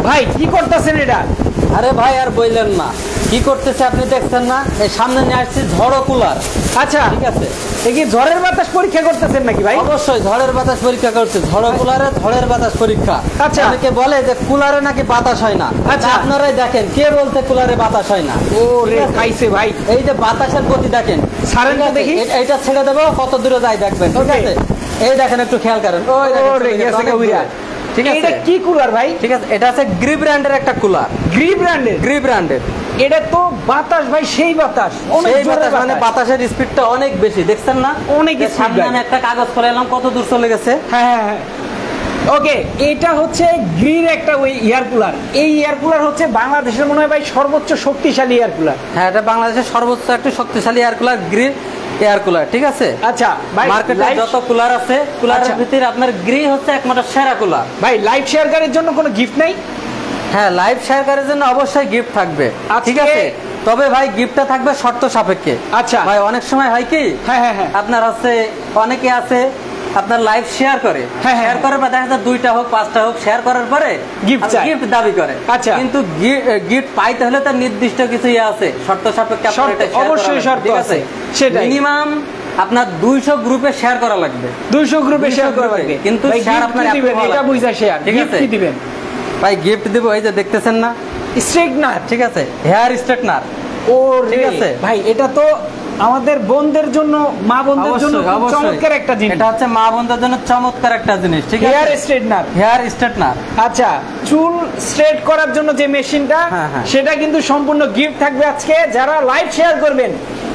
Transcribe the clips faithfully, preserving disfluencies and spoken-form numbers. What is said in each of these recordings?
ভাই কি করতেছেন এটা? আরে ভাই আর বললেন না, কি করতেছে আপনি দেখছেন না? এই সামনে নিয়ে আসছি ঝড়ো কুলার। আচ্ছা ঠিক আছে, এই কি ঝড়ের বাতাস পরীক্ষা করতেছেন নাকি ভাই? অবশ্যই ঝড়ের বাতাস পরীক্ষা করছে। ঝড়ো কুলারে ঝড়ের বাতাস পরীক্ষা। আচ্ছা। অনেকে বলে যে কুলারে নাকি বাতাস হয় না। আচ্ছা। আপনারাই দেখেন কে বলতে কুলারে বাতাস হয় না। ও রে খাইছে ভাই। এই যে বাতাসের গতি দেখেন, সারেন তো দেখি। এইটা ছেড়ে দেবো, কত দূরে যায় দেখবেন। ঠিক আছে, এই দেখেন একটু খেয়াল করেন। ওই দেখেন, ঠিক আছে। এটা কি কুলার ভাই? ঠিক আছে, এটা আছে গ্রি ব্র্যান্ডের একটা কুলার। গ্রি ব্র্যান্ডের? গ্রি ব্র্যান্ডের। এটা তো বাতাস ভাই, সেই বাতাস, অনেক জোরে বাতাস, মানে বাতাসের স্পিডটা অনেক বেশি, দেখছেন না? অনেক স্পিড। সামনে আমি একটা কাগজ করে এলাম, কত দূর চলে গেছে। হ্যাঁ হ্যাঁ হ্যাঁ। ওকে, এটা হচ্ছে গ্রির একটা ওই এয়ার কুলার। এই এয়ার কুলার হচ্ছে বাংলাদেশের মনে হয় ভাই সর্বোচ্চ শক্তিশালী এয়ার কুলার। হ্যাঁ, এটা বাংলাদেশের সর্বোচ্চ একটা শক্তিশালী air cooler, Gree air cooler. ঠিক আছে। আচ্ছা ভাই, মার্কেটে যত কুলার আছে, কুলারের ভিতরে আপনার গ্রি হচ্ছে একমাত্র সেরা কুলার। ভাই লাইভ শেয়ারকারীর জন্য কোনো গিফট নাই? হ্যাঁ, লাইভ শেয়ারকারীর জন্য অবশ্যই গিফট থাকবে। ঠিক আছে, তবে ভাই গিফটটা থাকবে শর্ত সাপেক্ষে। আচ্ছা ভাই, অনেক সময় হয় কি, হ্যাঁ হ্যাঁ হ্যাঁ, আপনার আছে অনেকে আছে আপনার লাইভ শেয়ার করে, হ্যাঁ, শেয়ার করার পর দেখা যায় দুইটা হোক পাঁচটা হোক শেয়ার করার পরে গিফট চায়, গিফট দাবি করে। আচ্ছা, কিন্তু গিফট পাইতে হলে তার নির্দিষ্ট কিছু ইয়ে আছে, শর্ত সাপেক্ষে আপনার এটা অবশ্যই শর্ত আছে। সেটা মিনিমাম আপনার দুইশো গ্রুপে শেয়ার করা লাগবে। দুইশো গ্রুপে শেয়ার করা লাগবে, কিন্তু শেয়ার আপনার এটা বুঝা শেয়ার। ঠিক আছে, কি দিবেন ভাই? গিফট দিব, এই যে দেখতেছেন না, স্ট্রেটনার। ঠিক আছে, হেয়ার স্ট্রেটনার। ও ঠিক আছে ভাই, এটা তো আমাদের বোনদের জন্য, মা বোনদের জন্য চমৎকার একটা জিনিস। এটা হচ্ছে মা বোনদের জন্য চমৎকার একটা জিনিস। ঠিক আছে, হেয়ার স্ট্রেটনার। Hair straightener. আচ্ছা, চুল স্ট্রেট করার জন্য যে মেশিনটা, সেটা কিন্তু সম্পূর্ণ গিফট থাকবে আজকে। যারা লাইভ শেয়ার করবেন,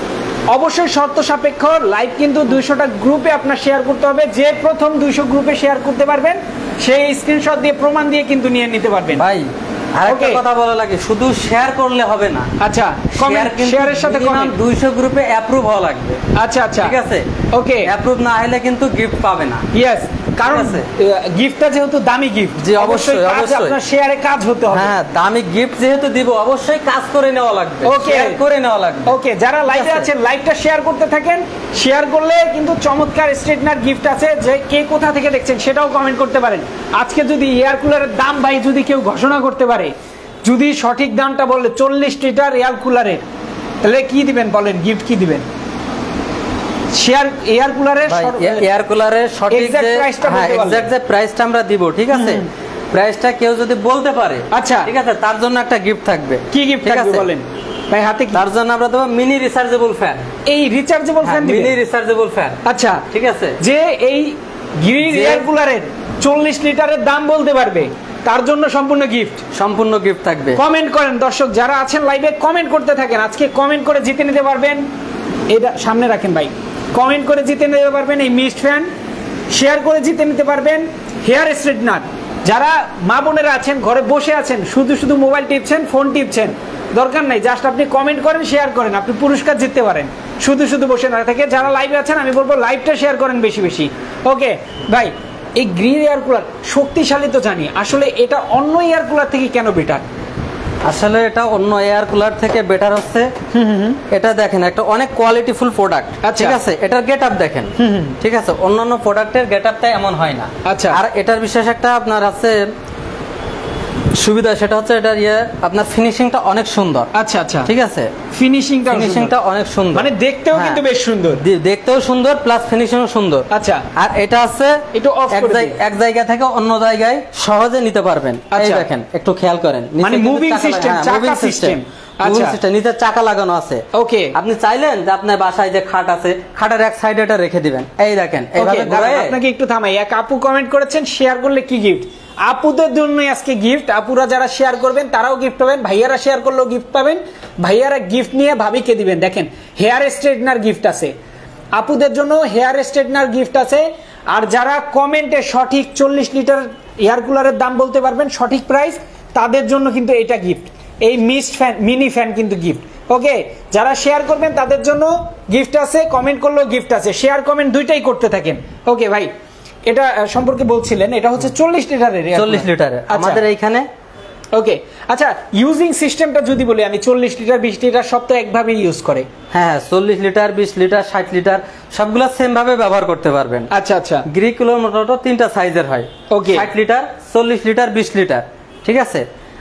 অবশ্যই শর্ত সাপেক্ষ, লাইভ কিন্তু দুইশোটা গ্রুপে আপনার শেয়ার করতে হবে। যে প্রথম দুইশো গ্রুপে শেয়ার করতে পারবেন, সেই স্ক্রিনশট দিয়ে প্রমাণ দিয়ে কিন্তু নিয়ে নিতে পারবেন। ভাই আরেকটা কথা বলা লাগে, শুধু শেয়ার করলে হবে না। আচ্ছা, শেয়ারের সাথে কমেন্ট দুইশো গ্রুপে অ্যাপ্রুভ হওয়া লাগবে। আচ্ছা আচ্ছা, ঠিক আছে। ওকে, অ্যাপ্রুভ না হলে কিন্তু গিফট পাবে না। ইয়েস, কারণ গিফটটা যেহেতু দামি গিফট, জি অবশ্যই অবশ্যই আপনার শেয়ারে কাজ হতে হবে। হ্যাঁ, দামি গিফট যেহেতু দিব, অবশ্যই কাজ করে নেওয়া লাগবে। ওকে, শেয়ার করে নেওয়া লাগবে। ওকে, যারা লাইভে আছেন লাইভটা শেয়ার করতে থাকেন। শেয়ার করলে কিন্তু চমৎকার স্ট্রেটনার গিফট আছে। যে কে কোথা থেকে দেখছেন সেটাও কমেন্ট করতে পারেন। আজকে যদি এয়ার কুলারের দাম ভাই যদি কেউ ঘোষণা করতে পারে, যদি সঠিক দামটা বলে চল্লিশ লিটার এয়ার কুলারের, তাহলে কি দিবেন বলেন? গিফট কি দিবেন? শেয়ার এয়ার কুলারের এয়ার কুলারের সঠিক যে হ্যাঁ এক্সাক্ট যে প্রাইসটা আমরা দিব, ঠিক আছে, প্রাইসটা কেউ যদি বলতে পারে, আচ্ছা ঠিক আছে, তার জন্য একটা গিফট থাকবে। কি গিফট থাকবে বলেন ভাই? হাতে তার জন্য আমরা দেব মিনি রিচার্জেবল ফ্যান। এই রিচার্জেবল ফ্যান দিবেন? Mini rechargeable fan. আচ্ছা, ঠিক আছে। যে এই গ্রিন এয়ার কুলারের চল্লিশ লিটারের দাম বলতে পারবে, তার জন্য সম্পূর্ণ গিফট, সম্পূর্ণ গিফট থাকবে। কমেন্ট করেন দর্শক, যারা আছেন লাইভে কমেন্ট করতে থাকেন। আজকে কমেন্ট করে জিতে নিতে পারবেন। এটা সামনে রাখেন ভাই। কমেন্ট করে জিতে নিতে পারবেন এই মিস্ট ফ্যান, শেয়ার করে জিতে নিতে পারবেন হেয়ার স্ট্রেটনার। যারা মা বোনেরা আছেন ঘরে বসে আছেন, শুধু শুধু মোবাইল টিপছেন, ফোন টিপছেন, দরকার নাই, জাস্ট আপনি কমেন্ট করেন, শেয়ার করেন, আপনি পুরস্কার জিততে পারেন শুধু শুধু বসে না থেকে। যারা লাইভে আছেন আমি বলবো লাইভটা শেয়ার করেন বেশি বেশি। ওকে ভাই, এই গ্রিন এয়ার কুলার শক্তিশালী তো জানি, আসলে এটা অন্য এয়ার কুলার থেকে কেন বেটার? আসলে এটা অন্য এয়ার কুলার থেকে বেটার হচ্ছে, এটা দেখেন একটা অনেক কোয়ালিটিফুল প্রোডাক্ট, ঠিক আছে, এটার গেটআপ দেখেন, ঠিক আছে, অন্যান্য প্রোডাক্টের গেটআপটা এমন হয় না। আচ্ছা, আর এটার বিশেষ একটা আপনার আছে সুবিধা, সেটা হচ্ছে এটার ইয়ে আপনার ফিনিশিংটা অনেক সুন্দর। আচ্ছা আচ্ছা, ঠিক আছে, ফিনিশিংটা ফিনিশিংটা অনেক সুন্দর, মানে দেখতেও কিন্তু বেশ সুন্দর, দেখতেও সুন্দর প্লাস ফিনিশিংও সুন্দর। আচ্ছা, আর এটা আছে একটু অফ করে এক জায়গা থেকে অন্য জায়গায় সহজে নিতে পারবেন। এই দেখেন, একটু খেয়াল করেন, মানে মুভিং সিস্টেম, চাকা সিস্টেম, আচ্ছা, নিচে চাকা লাগানো আছে। ওকে, আপনি চাইলেন যে আপনার বাসায় যে খাট আছে, খাটের এক সাইডে এটা রেখে দিবেন, এই দেখেন এইভাবে ঘুরে। আপনাকে একটু থামাই, এক আপু কমেন্ট করেছেন শেয়ার করলে কি গিফট? আপুদের জন্য আজকে গিফট, আপুরা যারা শেয়ার করবেন তারাও গিফট পাবেন, ভাইয়ারা শেয়ার করলেও গিফট পাবেন। ভাইয়ারা গিফট নিয়ে ভাবিকে দিবেন। দেখেন, হেয়ার স্ট্রেটনার গিফট আছে আপুদের জন্য, হেয়ার স্ট্রেটনার গিফট আছে। আর যারা কমেন্টে সঠিক চল্লিশ লিটার এয়ার কুলারের দাম বলতে পারবেন, সঠিক প্রাইস, তাদের জন্য কিন্তু এটা গিফট, এই মিস্ট ফ্যান, মিনি ফ্যান কিন্তু গিফট। ওকে, যারা শেয়ার করবেন তাদের জন্য গিফট আছে, কমেন্ট করলেও গিফট আছে, শেয়ার কমেন্ট দুইটাই করতে থাকেন। ওকে ভাই, এটা সম্পর্কে বলছিলেন, এটা হচ্ছে চল্লিশ লিটারের, চল্লিশ লিটারের আমাদের এইখানে। ওকে, আচ্ছা, ইউজিং সিস্টেমটা যদি বলি আমি, চল্লিশ লিটার বিশ লিটার সব তো একভাবে ইউজ করে। হ্যাঁ, চল্লিশ লিটার বিশ লিটার ষাট লিটার সবগুলা সেম ভাবে ব্যবহার করতে পারবেন। আচ্ছা আচ্ছা, গ্রি কুলার মোটর তিনটা সাইজের হয়। ওকে, ষাট লিটার, চল্লিশ লিটার, বিশ লিটার, ঠিক আছে।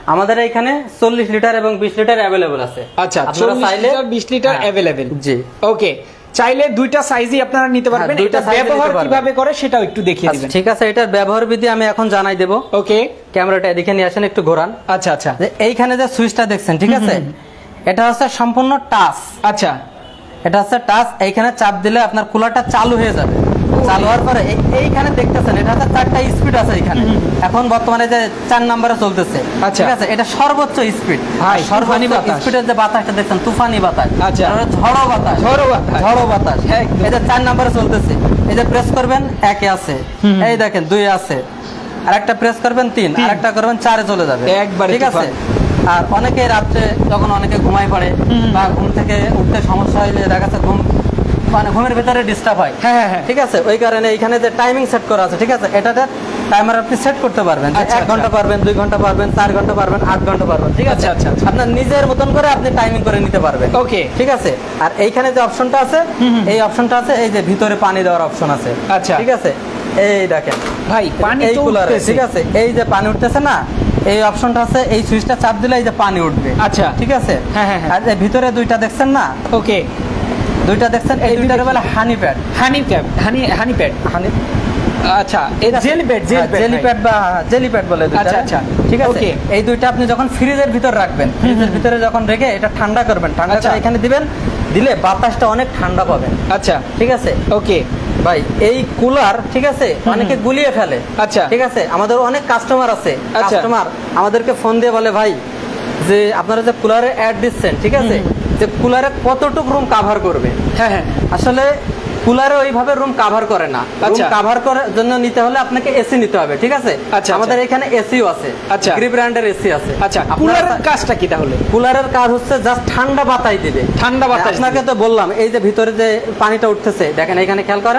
আমাদের এখানে চল্লিশ লিটার এবং বিশ লিটার অ্যাভেলেবল আছে। আচ্ছা, চল্লিশ লিটার বিশ লিটার অ্যাভেলেবল। জি, ওকে, চাইলে দুইটা সাইজই আপনারা নিতে পারবেন। এটা ব্যবহার কিভাবে করে সেটাও একটু দেখিয়ে দিবেন। ঠিক আছে, এটার ব্যবহার বিধি আমি এখন জানাই দেব। ওকে, ক্যামেরাটা এদিকে নিয়ে আসেন, একটু ঘোরান। আচ্ছা আচ্ছা, এইখানে যে সুইচটা দেখছেন, ঠিক আছে, এটা হচ্ছে সম্পূর্ণ টাচ। আচ্ছা, এটা হচ্ছে টাচ। এইখানে চাপ দিলে আপনার কুলারটা চালু হয়ে যাবে। চালু হওয়ার পরে এইখানে দেখতেছেন এটা হচ্ছে চারটা স্পিড আছে এখানে। এখন বর্তমানে যে চার নম্বরে চলতেছে, ঠিক আছে, এটা সর্বোচ্চ স্পিড। সর্বোচ্চ স্পিডের যে বাতাসটা দেখছেন, তুফানি বাতাস, ঝড়ো বাতাস, ঝড়ো বাতাস, ঝড়ো বাতাস। এই যে চার নম্বরে চলতেছে, এই যে প্রেস করবেন একে আছে, এই দেখেন দুই আছে, আর একটা প্রেস করবেন তিন, আর একটা করবেন চারে চলে যাবে একবার, ঠিক আছে। আর অনেকে রাত্রে যখন অনেকে ঘুমাই পড়ে বা ঘুম থেকে উঠতে সমস্যা হইলে দেখা যাচ্ছে ঘুম মানে ঘুমের ভিতরে ডিস্টার্ব হয়, হ্যাঁ হ্যাঁ, ঠিক আছে, ওই কারণে এখানে যে টাইমিং সেট করা আছে, ঠিক আছে, এটাতে টাইমার আপনি সেট করতে পারবেন। এক ঘন্টা পারবেন, দুই ঘন্টা পারবেন, চার ঘন্টা পারবেন, আট ঘন্টা পারবেন, ঠিক আছে। আচ্ছা, আপনার নিজের মতন করে আপনি টাইমিং করে নিতে পারবেন। ওকে, ঠিক আছে। আর এইখানে যে অপশনটা আছে, এই অপশনটা আছে, এই যে ভিতরে পানি দেওয়ার অপশন আছে। আচ্ছা, ঠিক আছে, এই দেখেন ভাই পানি এই কুলারে, ঠিক আছে, এই যে পানি উঠতেছে না, এই অপশনটা আছে, এই সুইচটা চাপ দিলে এই যে পানি উঠবে। আচ্ছা, ঠিক আছে। হ্যাঁ হ্যাঁ, আর এই ভিতরে দুইটা দেখছেন না, ওকে, দুইটা দেখছেন, এই দুইটার বলে honey pad. Honey pad, honey honey pad, honey, আচ্ছা, এটা জেলি প্যাড, জেলি প্যাড বা জেলি প্যাড বলে দুইটা। আচ্ছা আচ্ছা, ঠিক আছে। এই দুইটা আপনি যখন ফ্রিজের ভিতর রাখবেন, ফ্রিজের ভিতরে যখন রেখে এটা ঠান্ডা করবেন, ঠান্ডা করে এখানে দিবেন, দিলে বাতাসটা অনেক ঠান্ডা পাবেন। আচ্ছা, ঠিক আছে। ওকে ভাই, এই কুলার, ঠিক আছে, অনেকে গুলিয়ে ফেলে। আচ্ছা, ঠিক আছে, আমাদের অনেক কাস্টমার আছে, কাস্টমার আমাদেরকে ফোন দিয়ে বলে, ভাই যে আপনারা যে কুলারে অ্যাড দিচ্ছেন, ঠিক আছে, যে কুলারে কতটুকু রুম কাভার করবে। হ্যাঁ হ্যাঁ, আসলে কুলারে ওইভাবে রুম কাভার করে না। রুম কাভার করার জন্য নিতে হলে আপনাকে এসি নিতে হবে, ঠিক আছে। আচ্ছা, আমাদের এখানে এসিও আছে, আচ্ছা, গ্রি ব্র্যান্ডের এসি আছে। আচ্ছা, কুলারের কাজটা কি তাহলে? কুলারের কাজ হচ্ছে জাস্ট ঠান্ডা বাতাস দিবে, ঠান্ডা বাতাস। আপনাকে তো বললাম, এই যে ভিতরে যে পানিটা উঠতেছে, দেখেন এখানে খেয়াল করেন,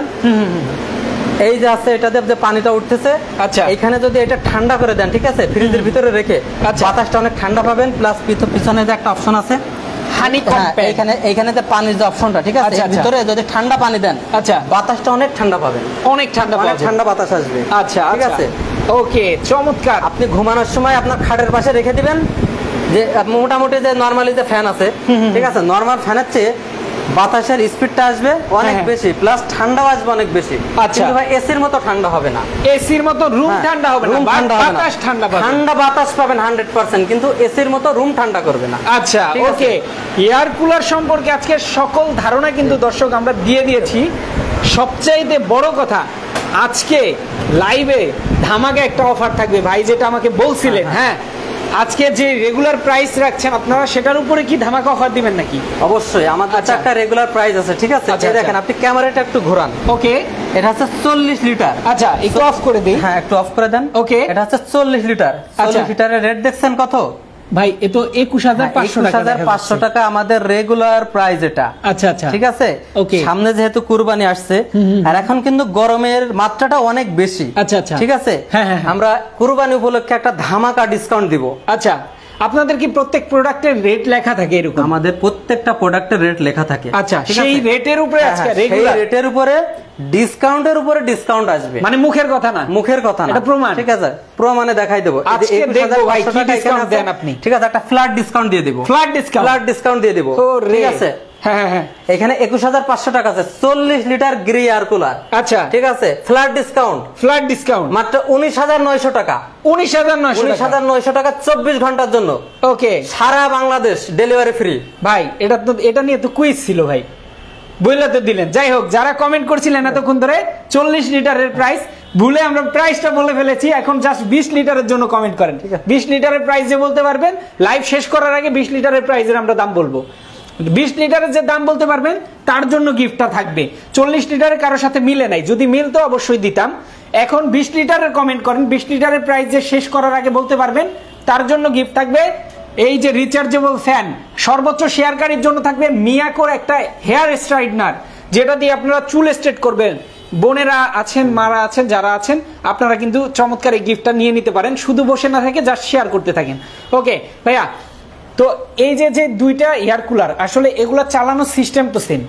এই যে আছে এটাতে যে পানিটা উঠতেছে। আচ্ছা, এখানে যদি এটা ঠান্ডা করে দেন, ঠিক আছে, ফ্রিজের ভিতরে রেখে, বাতাসটা অনেক ঠান্ডা পাবেন। প্লাস পিছনে যে একটা অপশন আছে হানি কম্প্যাক্ট, এখানে এখানে যে পানির যে অপশনটা, ঠিক আছে, ভিতরে যদি ঠান্ডা পানি দেন, আচ্ছা, বাতাসটা অনেক ঠান্ডা পাবেন, অনেক ঠান্ডা পাবেন, ঠান্ডা বাতাস আসবে। আচ্ছা, ঠিক আছে। ওকে, চমৎকার। আপনি ঘুমানোর সময় আপনার খাটের পাশে রেখে দিবেন, যে মোটামুটি যে নরমালি যে ফ্যান আছে, ঠিক আছে, নরমাল ফ্যানের চেয়ে বাতাসের স্পিডটা আসবে অনেক বেশি, প্লাস ঠান্ডাও আসবে অনেক বেশি। আচ্ছা, কিন্তু ভাই এসির মতো ঠান্ডা হবে না, এসির মতো রুম ঠান্ডা হবে না, বাতাস ঠান্ডা পাবেন, ঠান্ডা বাতাস পাবেন হান্ড্রেড পার্সেন্ট, কিন্তু এসির মতো রুম ঠান্ডা করবে না। আচ্ছা, ওকে, এয়ার কুলার সম্পর্কে আজকে সকল ধারণা কিন্তু দর্শক আমরা দিয়ে দিয়েছি। সবচাইতে বড় কথা, আজকে লাইভে ধামাকা একটা অফার থাকবে ভাই, যেটা আমাকে বলছিলেন। হ্যাঁ, আজকে যে রেগুলার প্রাইস রাখছেন আপনারা, সেটার উপরে কি ধামাকা অফার দিবেন নাকি? অবশ্যই, আমাদের একটা রেগুলার প্রাইস আছে, ঠিক আছে। দেখেন, আপনি ক্যামেরাটা একটু ঘোরান। ওকে, এটা হচ্ছে চল্লিশ লিটার। আচ্ছা, একটু অফ করে দিই। হ্যাঁ, একটু অফ করে দেন। ওকে, এটা হচ্ছে চল্লিশ লিটার। চল্লিশ লিটারের রেট দেখছেন কত ভাই? এ তো একুশ হাজার পাঁচশো টাকা আমাদের রেগুলার প্রাইস এটা। আচ্ছা আচ্ছা, ঠিক আছে। সামনে যেহেতু কুরবানি আসছে, আর এখন কিন্তু গরমের মাত্রাটা অনেক বেশি। আচ্ছা আচ্ছা, ঠিক আছে, আমরা কুরবানি উপলক্ষে একটা ধামাকা ডিসকাউন্ট দিব। আচ্ছা, আপনাদের কি প্রত্যেক প্রোডাক্টের রেট লেখা থাকে এরকম? আমাদের প্রত্যেকটা প্রোডাক্টের রেট লেখা থাকে। আচ্ছা, সেই রেটের উপরে আজকে রেগুলার রেটের উপরে ডিসকাউন্টের উপরে ডিসকাউন্ট আসবে, মানে মুখের কথা না, মুখের কথা না, এটা প্রমাণ। ঠিক আছে, প্রমাণে দেখাই দেব। আজকে দেখবো ভাই কি ডিসকাউন্ট দেন আপনি। ঠিক আছে, একটা ফ্ল্যাট ডিসকাউন্ট দিয়ে দেব, ফ্ল্যাট ডিসকাউন্ট, ফ্ল্যাট ডিসকাউন্ট দিয়ে দেব। ঠিক আছে, হ্যাঁ হ্যাঁ, এখানে একুশ হাজার পাঁচশো টাকা আছে, চল্লিশ লিটার গ্রি এয়ার কুলার। আচ্ছা, ঠিক আছে, ফ্ল্যাট ডিসকাউন্ট, ফ্ল্যাট ডিসকাউন্ট মাত্র উনিশ হাজার নয়শো টাকা, উনিশ হাজার নয়শো উনিশ হাজার নয়শো টাকা চব্বিশ ঘন্টার জন্য। ওকে, সারা বাংলাদেশ ডেলিভারি ফ্রি। ভাই, এটা তো এটা নিয়ে তো কুইজ ছিল ভাই, বইলা তো দিলেন। যাই হোক, যারা কমেন্ট করছিলেন এতক্ষণ ধরে চল্লিশ লিটারের প্রাইস, ভুলে আমরা প্রাইসটা বলে ফেলেছি, এখন জাস্ট বিশ লিটারের জন্য কমেন্ট করেন। বিশ লিটারের প্রাইস যে বলতে পারবেন, লাইভ শেষ করার আগে বিশ লিটারের প্রাইসের আমরা দাম বলবো। বিশ লিটারের যে দাম বলতে পারবেন তার জন্য গিফটটা থাকবে। চল্লিশ লিটারের কারোর সাথে মিলে নাই, যদি মিলতো অবশ্যই দিতাম। এখন বিশ লিটারের কমেন্ট করেন, বিশ লিটারের প্রাইস যে শেষ করার আগে বলতে পারবেন, তার জন্য গিফট থাকবে এই যে রিচার্জেবল ফ্যান। সর্বোচ্চ শেয়ারকারীর জন্য থাকবে মিয়াকোর একটা হেয়ার স্ট্রাইটনার, যেটা দিয়ে আপনারা চুল স্ট্রেট করবেন। বোনেরা আছেন, মারা আছেন, যারা আছেন, আপনারা কিন্তু চমৎকার এই গিফটটা নিয়ে নিতে পারেন, শুধু বসে না থেকে জাস্ট শেয়ার করতে থাকেন। ওকে ভাইয়া, তো এই যে যে দুইটা এয়ার কুলার, আসলে এগুলা চালানোর সিস্টেম তো সেম।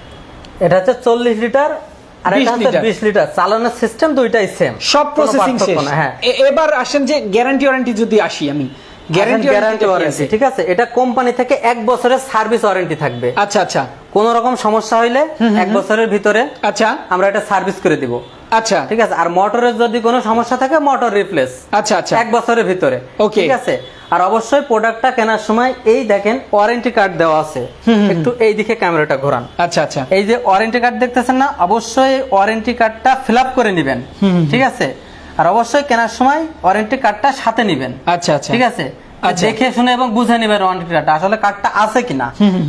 এটা হচ্ছে চল্লিশ লিটার আর এটা হচ্ছে বিশ লিটার, চালানোর সিস্টেম দুইটাই সেম, সব প্রসেসিং শেষ। হ্যাঁ, এবার আসেন যে গ্যারান্টি ওয়ারেন্টি যদি আসি আমি, গ্যারান্টি গ্যারান্টি ওয়ারেন্টি, ঠিক আছে। এটা কোম্পানি থেকে এক বছরের সার্ভিস ওয়ারেন্টি থাকবে। আচ্ছা আচ্ছা, কোন রকম সমস্যা হইলে এক বছরের ভিতরে আচ্ছা আমরা এটা সার্ভিস করে দিব। আচ্ছা, ঠিক আছে। আর মোটরের যদি কোনো সমস্যা থাকে মোটর রিপ্লেস, আচ্ছা আচ্ছা, এক বছরের ভিতরে, ওকে, ঠিক আছে। আর অবশ্যই প্রোডাক্টটা কেনার সময় এই দেখেন ওয়ারেন্টি কার্ড দেওয়া আছে, একটু এই দিকে ক্যামেরাটা ঘোরান। আচ্ছা আচ্ছা, এই যে ওয়ারেন্টি কার্ড দেখতেছেন না, অবশ্যই ওয়ারেন্টি কার্ডটা ফিল আপ করে নেবেন, ঠিক আছে। আর অবশ্যই কেনার সময় ওয়ারেন্টি কার্ডটা সাথে নেবেন। আচ্ছা আচ্ছা, ঠিক আছে। দেখে শুনে এবং বুঝে নেবেন ওয়ারেন্টি কার্ডটা আসলে কার্ডটা আছে কিনা।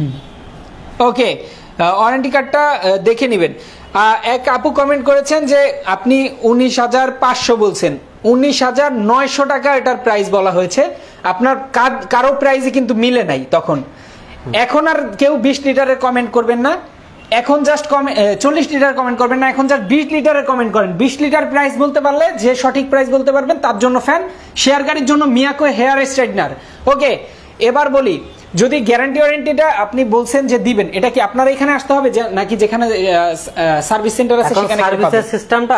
ওকে, ওয়ারেন্টি কার্ডটা দেখে নেবেন। এক আপু কমেন্ট করেছেন যে আপনি উনিশ হাজার পাঁচশো বলছেন, উনিশ হাজার নয়শো টাকা এটার প্রাইস বলা হয়েছে। আপনার কারো প্রাইসে কিন্তু মিলে নাই তখন। এখন আর কেউ বিশ লিটারের কমেন্ট করবেন না, এখন জাস্ট চল্লিশ লিটার কমেন্ট করবেন না, এখন জাস্ট বিশ লিটারের কমেন্ট করেন। বিশ লিটার প্রাইস বলতে পারলে যে সঠিক প্রাইস বলতে পারবেন তার জন্য ফ্যান, শেয়ার গাড়ির জন্য মিয়াকো হেয়ার স্ট্রাইটনার। ওকে, এবার বলি, যদি গ্যারান্টি ওয়ারেন্টিটা আপনি বলছেন যে দিবেন, এটা কি আপনার এখানে আসতে হবে নাকি যেখানে সার্ভিস সেন্টার আছে সেখানে? সার্ভিসের সিস্টেমটা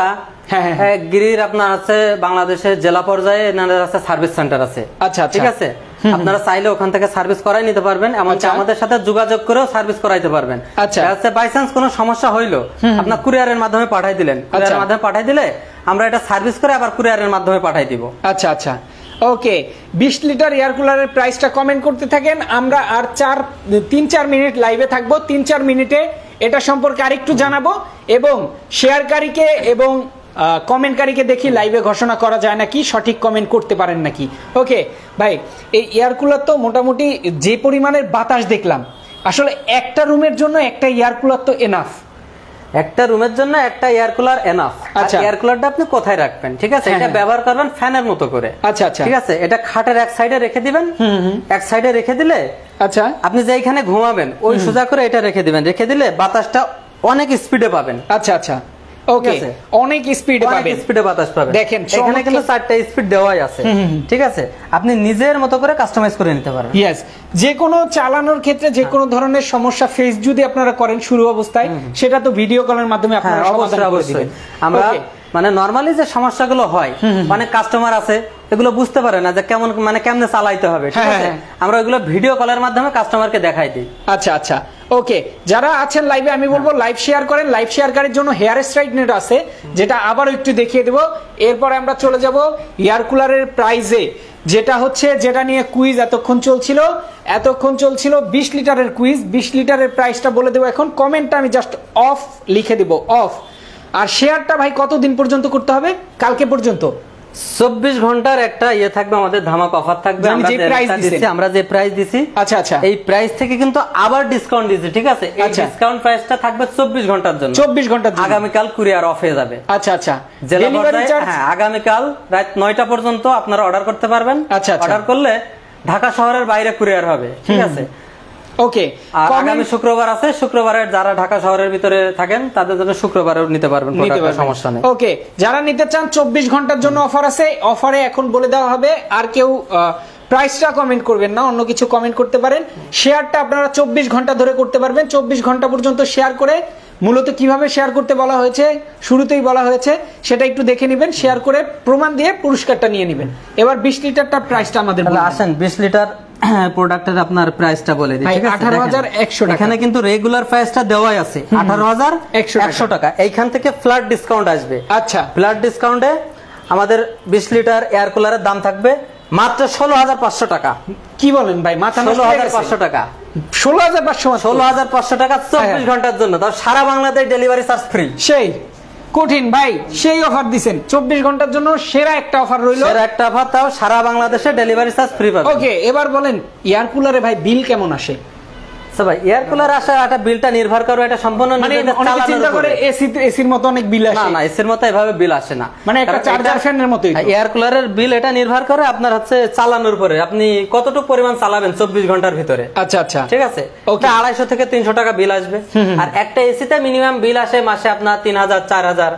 গিরির আপনার আছে বাংলাদেশের জেলা পর্যায়ে, এনাদের আছে সার্ভিস সেন্টার আছে। আচ্ছা, ঠিক আছে। আপনারা চাইলে ওখান থেকে সার্ভিস করাই নিতে পারবেন, এমনকি আমাদের সাথে যোগাযোগ করেও সার্ভিস করাইতে পারবেন। আচ্ছা, বাই চান্স কোনো সমস্যা হইলো, আপনার কুরিয়ারের মাধ্যমে পাঠাই দিলেন, কুরিয়ারের মাধ্যমে পাঠাই দিলে আমরা এটা সার্ভিস করে আবার কুরিয়ারের মাধ্যমে পাঠাই দিব। আচ্ছা আচ্ছা, ওকে। বিশ লিটার এয়ার কুলারের প্রাইসটা কমেন্ট করতে থাকেন। আমরা আর চার তিন চার মিনিট লাইভে থাকবো। তিন চার মিনিটে এটা সম্পর্কে আরেকটু জানাবো এবং শেয়ারকারীকে এবং কমেন্টকারীকে দেখি লাইভে ঘোষণা করা যায় নাকি, সঠিক কমেন্ট করতে পারেন নাকি। ওকে ভাই, এই এয়ার কুলার তো মোটামুটি যে পরিমাণের বাতাস দেখলাম, আসলে একটা রুমের জন্য একটা এয়ার কুলার তো এনাফ। একটা রুমের জন্য একটা এয়ার কুলার এনাফ। আচ্ছা, এয়ার কুলারটা আপনি কোথায় রাখবেন? ঠিক আছে, এটা ব্যবহার করবেন ফ্যানের মতো করে। আচ্ছা আচ্ছা, ঠিক আছে। এটা খাটের এক সাইডে রেখে দিবেন, এক সাইডে রেখে দিলে, আচ্ছা, আপনি যেখানে ঘুমাবেন ওই সোজা করে এটা রেখে দিবেন, রেখে দিলে বাতাসটা অনেক স্পিডে পাবেন। আচ্ছা আচ্ছা, ওকে, অনেক স্পিডে পাবেন, স্পিডে বাতাস পাবেন। দেখেন এখানে কিন্তু চারটা স্পিড দেওয়াই আছে, ঠিক আছে। আপনি নিজের মতো করে কাস্টমাইজ করে নিতে পারবেন। ইয়েস, যে কোনো চালানোর ক্ষেত্রে যে কোনো ধরনের সমস্যা ফেস যদি আপনারা করেন শুরু অবস্থায়, সেটা তো ভিডিও কলের মাধ্যমে আপনারা সমাধান করে দিবেন। আমরা মানে নরমালি যে সমস্যাগুলো হয়, মানে কাস্টমার আছে এগুলো বুঝতে পারে না যে কেমন মানে কেমনে চালাইতে হবে, ঠিক আছে, আমরা এগুলো ভিডিও কলের মাধ্যমে কাস্টমারকে দেখাই দিই। আচ্ছা আচ্ছা, ওকে। যারা আছেন লাইভে আমি বলবো লাইভ শেয়ার করেন। লাইভ শেয়ারকারীর জন্য হেয়ার স্ট্রাইটনার আছে, যেটা আবারও একটু দেখিয়ে দেবো। এরপরে আমরা চলে যাব এয়ার কুলারের প্রাইজে, যেটা হচ্ছে যেটা নিয়ে কুইজ এতক্ষণ চলছিল এতক্ষণ চলছিল বিশ লিটারের কুইজ। বিশ লিটারের প্রাইসটা বলে দেবো এখন। কমেন্টটা আমি জাস্ট অফ লিখে দেব, অফ। আর শেয়ারটা ভাই কতদিন পর্যন্ত করতে হবে? কালকে পর্যন্ত চব্বিশ ঘন্টার একটা ইয়ে থাকবে, আমাদের ধামাক অফার থাকবে। আমরা যে প্রাইস দিছি, আমরা যে প্রাইস দিছি, আচ্ছা আচ্ছা, এই প্রাইস থেকে কিন্তু আবার ডিসকাউন্ট দিছি, ঠিক আছে। এই ডিসকাউন্ট প্রাইসটা থাকবে চব্বিশ ঘন্টার জন্য, চব্বিশ ঘন্টার জন্য। আগামীকাল কুরিয়ার অফ হয়ে যাবে। আচ্ছা আচ্ছা, জেলা পর্যায়ে, হ্যাঁ, আগামীকাল রাত নয়টা পর্যন্ত আপনারা অর্ডার করতে পারবেন। আচ্ছা, অর্ডার করলে ঢাকা শহরের বাইরে কুরিয়ার হবে, ঠিক আছে। ওকে, আগামী শুক্রবার আছে, শুক্রবারের যারা ঢাকা শহরের ভিতরে থাকেন তাদের জন্য শুক্রবারেও নিতে পারবেন, সমস্যা নেই। ওকে, যারা নিতে চান চব্বিশ ঘন্টার জন্য অফার আছে। অফারে এখন বলে দেওয়া হবে, আর কেউ প্রাইসটা কমেন্ট করবেন না, অন্য কিছু কমেন্ট করতে পারেন। শেয়ারটা আপনারা চব্বিশ ঘন্টা ধরে করতে পারবেন। চব্বিশ ঘন্টা পর্যন্ত শেয়ার করে, মূলত কিভাবে শেয়ার করতে বলা হয়েছে শুরুতেই বলা হয়েছে, সেটা একটু দেখে নেবেন। শেয়ার করে প্রমাণ দিয়ে পুরস্কারটা নিয়ে নেবেন। এবার বিশ লিটারটা প্রাইসটা আমাদের আসেন। বিশ লিটার প্রোডাক্টের আপনার প্রাইসটা বলে দিই, ঠিক আছে। আঠারো হাজার একশো টাকা। এখানে কিন্তু রেগুলার প্রাইসটা দেওয়াই আছে আঠারো হাজার একশো টাকা। এইখান থেকে ফ্ল্যাট ডিসকাউন্ট আসবে। আচ্ছা, ফ্ল্যাট ডিসকাউন্টে আমাদের বিশ লিটার এয়ার কুলারের দাম থাকবে মাত্র ষোলো হাজার পাঁচশো টাকা। কি বলেন ভাই? মাত্র ষোলো হাজার পাঁচশো টাকা। ষোলো হাজার পাঁচশো ষোলো হাজার পাঁচশো টাকা চব্বিশ ঘন্টার জন্য, তাও সারা বাংলাদেশ ডেলিভারি চার্জ ফ্রি। সেই কঠিন ভাই, সেই অফার দিবেন চব্বিশ ঘন্টার জন্য। সেরা একটা অফার রইল, সেরা একটা অফার, তাও সারা বাংলাদেশে ডেলিভারি চার্জ ফ্রি পাবেন। ওকে, এবার বলেন এয়ার কুলারে ভাই বিল কেমন আসে? ভাই এয়ার কুলার আসে একটা বিলটা নির্ভর করে, এটা সম্পূর্ণ চিন্তা করে এসি এসির মতো অনেক বিল আসে না। না, এসির মতো এভাবে বিল আসে না, মানে একটা চার্জার ফ্যানের মতোই। এয়ার কুলারের বিল এটা নির্ভর করে আপনার হচ্ছে চালানোর উপরে, আপনি কতটুকু পরিমাণ চালাবেন চব্বিশ ঘন্টার ভিতরে। আচ্ছা আচ্ছা, ঠিক আছে। ওকে, আড়াইশো থেকে তিনশো টাকা বিল আসবে। আর একটা এসিতে মিনিমাম বিল আসে মাসে আপনার তিন হাজার চার হাজার।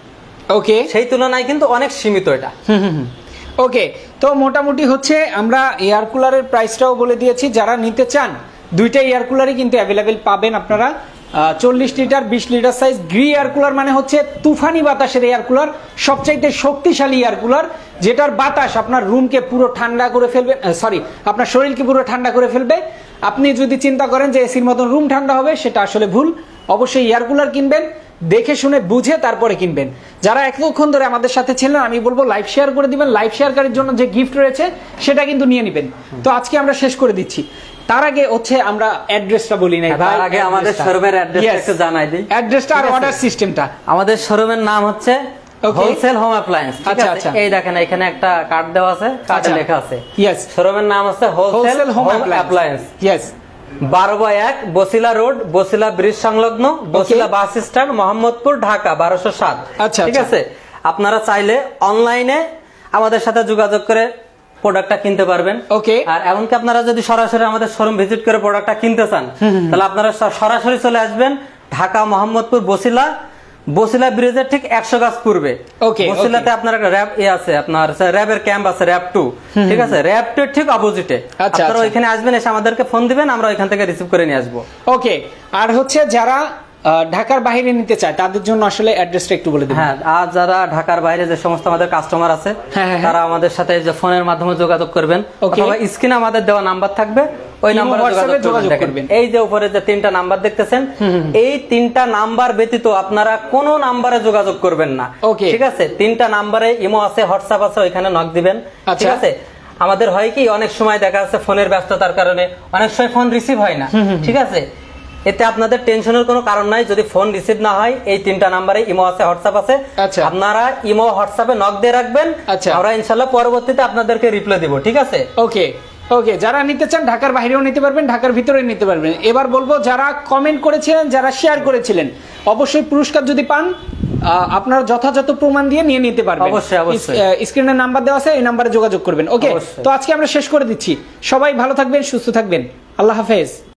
ওকে, সেই তুলনায় কিন্তু অনেক সীমিত এটা। ওকে, তো মোটামুটি হচ্ছে আমরা এয়ার কুলারের প্রাইসটাও বলে দিয়েছি। যারা নিতে চান দুইটা এয়ার কুলারই কিন্তু অ্যাভেলেবেল পাবেন আপনারা। চল্লিশ লিটার বিশ litre size Gree air cooler, মানে হচ্ছে তুফানি বাতাসের এয়ার কুলার, সবচাইতে শক্তিশালী এয়ার কুলার, যেটার বাতাস আপনার রুমকে পুরো ঠান্ডা করে ফেলবে, সরি আপনার শরীরকে পুরো ঠান্ডা করে ফেলবে। আপনি যদি চিন্তা করেন যে এসির মতন রুম ঠান্ডা হবে, সেটা আসলে ভুল। অবশ্যই এয়ার কুলার কিনবেন, দেখে শুনে বুঝে তারপরে কিনবেন। যারা এতক্ষণ ধরে আমাদের সাথে ছিলেন, আমি বলবো লাইভ শেয়ার করে দিবেন। লাইভ শেয়ারকারীর জন্য যে গিফট রয়েছে সেটা কিন্তু নিয়ে নেবেন। তো আজকে আমরা শেষ করে দিচ্ছি। তার আগে হচ্ছে আমরা অ্যাড্রেসটা বলি নাই ভাই, তার আগে আমাদের শোরুমের অ্যাড্রেসটা একটু জানাই দিই। অ্যাড্রেসটা আর অর্ডার সিস্টেমটা। আমাদের শোরুমের নাম হচ্ছে হোলসেল হোম অ্যাপ্লায়েন্স। আচ্ছা আচ্ছা, এই দেখেন এখানে একটা কার্ড দেওয়া আছে, কার্ডে লেখা আছে ইয়েস, শোরুমের নাম হচ্ছে হোলসেল হোম অ্যাপ্লায়েন্স। ইয়েস, বারো বাই এক বসিলা রোড, বসিলা ব্রিজ সংলগ্ন, বসিলা বাস স্ট্যান্ড, মোহাম্মদপুর, ঢাকা বারোশো সাত। আচ্ছা, ঠিক আছে। আপনারা চাইলে অনলাইনে আমাদের সাথে যোগাযোগ করে প্রোডাক্টটা কিনতে পারবেন। ওকে। আর এমনকি আপনারা যদি সরাসরি আমাদের শোরুম ভিজিট করে প্রোডাক্টটা কিনতে চান, তাহলে আপনারা সরাসরি চলে আসবেন ঢাকা মোহাম্মদপুর বসিলা, বসিলা ব্রিজের ঠিক একশো গাছ পূর্বে। ওকে। বসিলাতে আপনার একটা র্যাব এ আছে, আপনার র্যাবের ক্যাম্প আছে, র্যাব টু। ঠিক আছে, র্যাব টু ঠিক অপোজিটে। আপনারা ওইখানে আসবেন, এসে আমাদেরকে ফোন দিবেন, আমরা ওইখান থেকে রিসিভ করে নিয়ে আসবো। ওকে। আর হচ্ছে যারা ঢাকার বাইরে নিতে চায় তাদের জন্য আসলে অ্যাড্রেসটা একটু বলে দিবেন। হ্যাঁ, আর যারা ঢাকার বাইরে যে সমস্ত আমাদের কাস্টমার আছে, তারা আমাদের সাথে যে ফোনের মাধ্যমে যোগাযোগ করবেন, অথবা স্ক্রিনে আমাদের দেওয়া নাম্বার থাকবে, ওই নাম্বারে যোগাযোগ করবেন। এই যে উপরে যে তিনটা নাম্বার দেখতেছেন, এই তিনটা নাম্বার ব্যতীত আপনারা কোনো নাম্বারে যোগাযোগ করবেন না। ঠিক আছে, তিনটা নাম্বারে ইমো আছে, হোয়াটসঅ্যাপ আছে, ওইখানে নক দিবেন। ঠিক আছে। আমাদের হয় কি, অনেক সময় দেখা যাচ্ছে ফোনের ব্যস্ততার কারণে অনেক সময় ফোন রিসিভ হয় না। ঠিক আছে, এতে আপনাদের টেনশনের কোনো কারণ নাই। যদি ফোন রিসিভ না হয়, এই তিনটা নাম্বারে ইমো আছে, হোয়াটসঅ্যাপ আছে, আপনারা ইমো হোয়াটসঅ্যাপে নক দিয়ে রাখবেন। আমরা ইনশাআল্লাহ পরবর্তীতে আপনাদেরকে রিপ্লাই দিব। ঠিক আছে। ওকে ওকে। যারা নিতে চান ঢাকার বাইরেও নিতে পারবেন, ঢাকার ভিতরেও নিতে পারবেন। এবার বলবো, যারা কমেন্ট করেছিলেন, যারা শেয়ার করেছিলেন, অবশ্যই পুরস্কার যদি পান আপনারা যথাযথ প্রমাণ দিয়ে নিয়ে নিতে পারবেন। অবশ্যই অবশ্যই। স্ক্রিনের নাম্বার দেওয়া আছে, এই নাম্বারে যোগাযোগ করবেন। ওকে, তো আজকে আমরা শেষ করে দিচ্ছি। সবাই ভালো থাকবেন, সুস্থ থাকবেন। আল্লাহ হাফেজ।